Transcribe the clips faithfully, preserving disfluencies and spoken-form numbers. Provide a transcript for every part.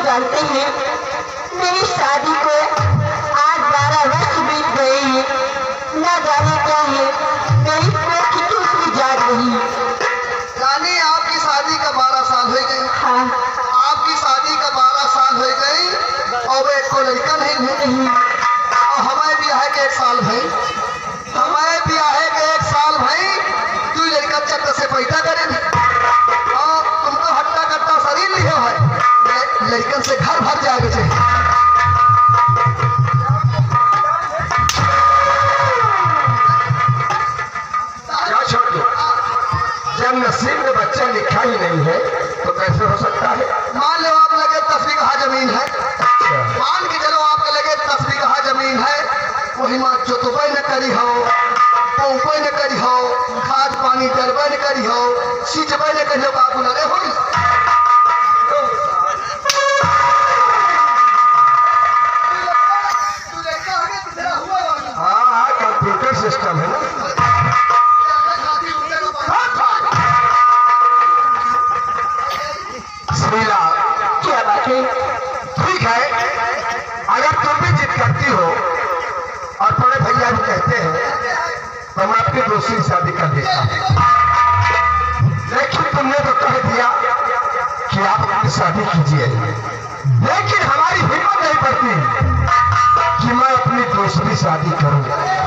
जानते हैं मेरी शादी को आज बारह वर्ष बीत गए हैं। न जाने क्या है मेरी कोख क्यों उतनी जा रही। यानी आपकी शादी का बारह साल हो गए। हाँ आपकी शादी का बारह साल हो गई और एक को लड़का नहीं नहीं और हमें ब्याह के एक साल भाई हमें ब्याह के एक साल भाई तू लड़का चक्कर से पैदा करे और तुमको हट्टा कट्टा शरीर लियो है लड़कन से घर भर जाएगा चाहिए। क्या छोड़ दो, जब नसीब में बच्चा लिखा ही नहीं है तो कैसे हो सकता है। मान लो आप लगे दस बीघा जमीन है, मान के चलो आपके लगे दस बीघा जमीन है, वही माँ जोतबे न करी हो पोपे न करी हो खाद पानी डरबे न करी हो सींचबे न करी हो बाबू लगे हो। हाँ हाँ कंप्यूटर सिस्टम है ना। श्रीला क्या बात है। ठीक है, अगर तुम भी जिद करती हो और बड़े भैया भी कहते हैं तो मैं अपनी दूसरी शादी कर देता हूँ, लेकिन तुमने तो कह दिया कि आप अपनी शादी कीजिए, लेकिन हमारी हिम्मत नहीं पड़ती कि मैं अपनी दूसरी शादी करूं।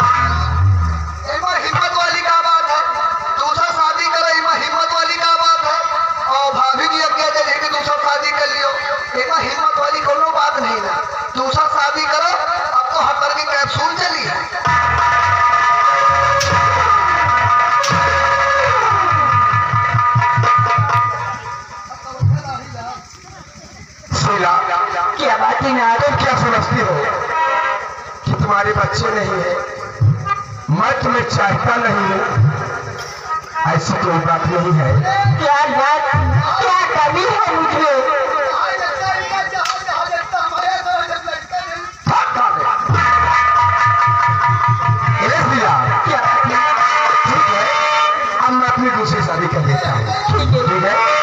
हिम्मत वाली का बात है, दूसरा शादी करे हिम्मत वाली का बात है और भाभी जी अब कहते हैं कि दूसरा शादी कर लियो, एक हिम्मत वाली कोनो बात नहीं है। दूसरा शादी करो, अब तो हर की कैप्सूल चली है। शीला क्या बात है ना। तुम क्या समझती हो कि तुम्हारे बच्चे नहीं है, मैं तुम्हें चाहता नहीं हूँ, ऐसी कोई बात नहीं है। क्या बात क्या कमी है मुझे। क्या ठीक है, अब मैं अपनी दूसरी शादी कर देता हूँ। ठीक है ठीक है,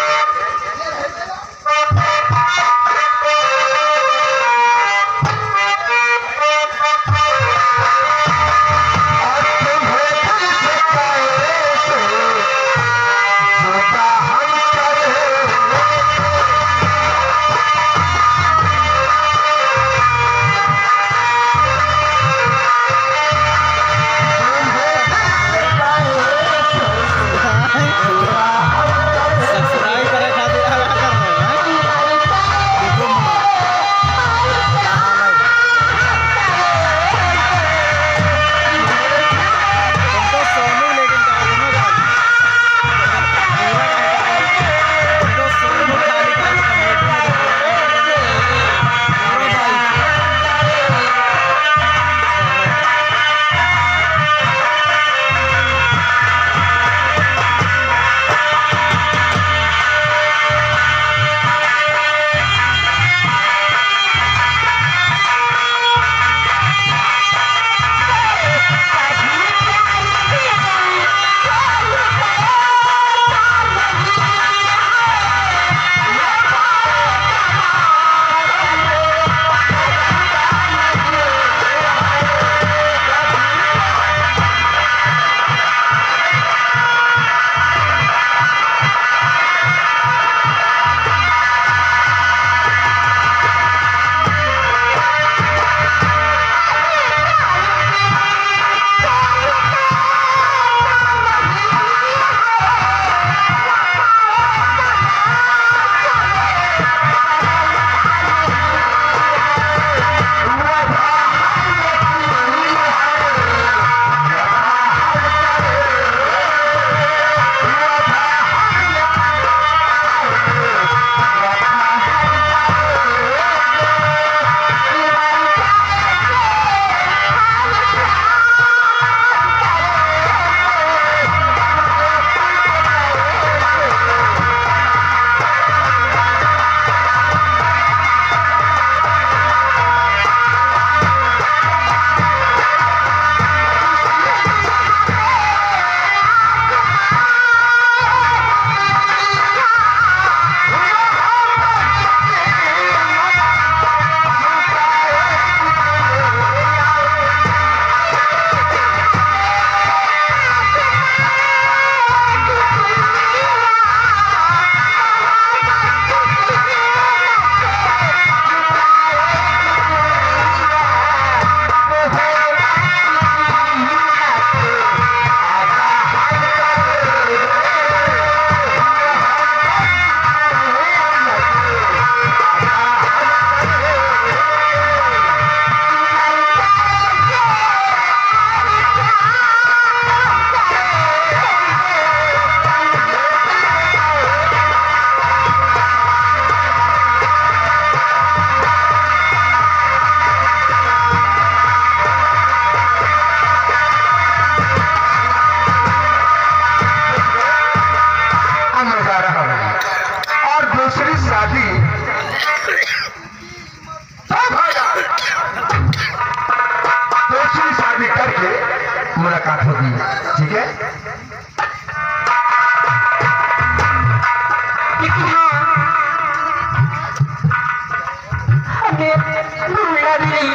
गई।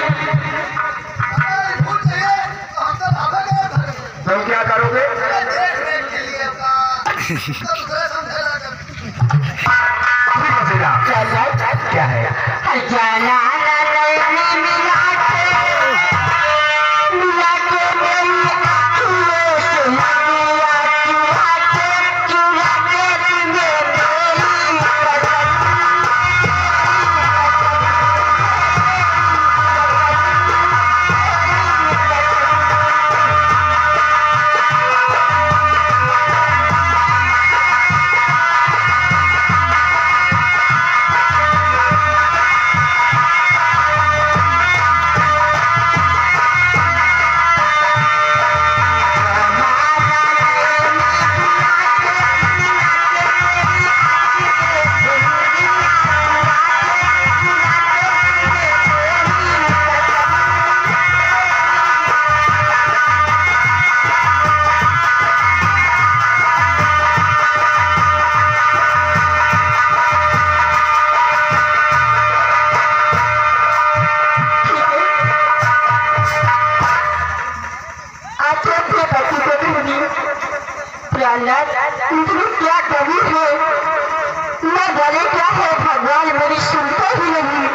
तुम क्या करोगे? क्या है? जाना मिला के मिला के मेरी आँखों से लगिया चुरा के चुरा के मेरी इसमें क्या कमी है? न जाने क्या है, भगवान मेरी सुनता ही नहीं।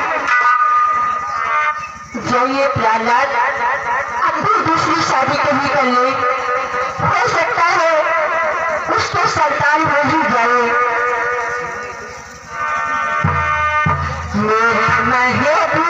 जाइए प्रहलाद, अपनी दूसरी शादी कभी कर ले, हो सकता है उसके संतान हो ही जाए। मेरे महबूब